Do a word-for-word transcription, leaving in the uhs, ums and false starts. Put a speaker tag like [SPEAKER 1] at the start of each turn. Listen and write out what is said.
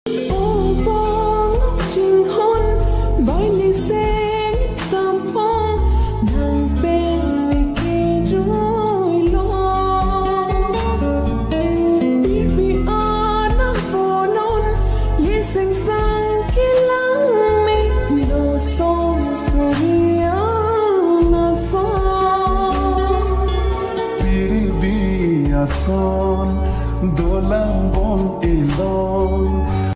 [SPEAKER 1] ô bông chinghon bay đi xe sam phong nàng bên này kia trôi lo biết bị ana vô non ye sinh sang kia lắng mê đồ sông soria na son
[SPEAKER 2] biri bi ason dolang bong elong